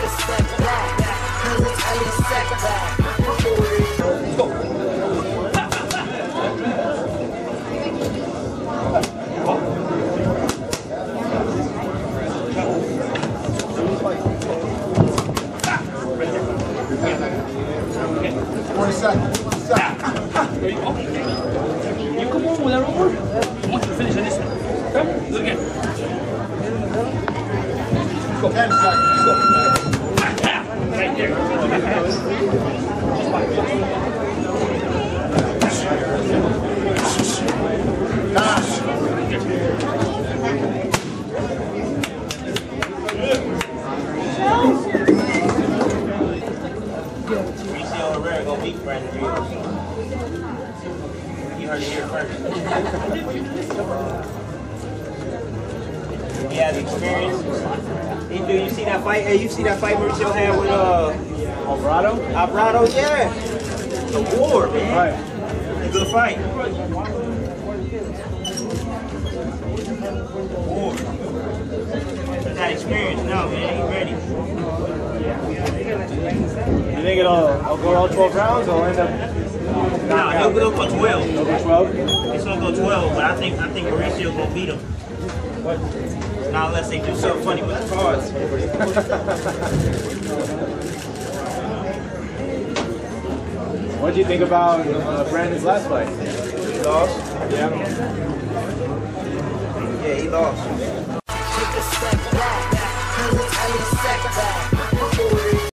step back. Cause it's only setback. You come on with that over. I want you to finish on this one. Okay? Look again. Go. 10 seconds. Go. Right there. Mauricio Herrera gonna beat Brandon Reeves. You heard it here first. He has experience. Do you see that fight? Hey, you see that fight Mauricio had with Alvarado? Alvarado? Yeah. The war, man. Right. A good fight. War. He got experience now, man. He's ready. You think it'll go all 12 rounds or end up? No, he'll go 12. It'll go 12? It's gonna go 12, but I think Mauricio gonna beat him. Not unless they do something funny with the cards. What did you think about Brandon's last fight? He lost? Yeah. Yeah, he lost. Take a step back.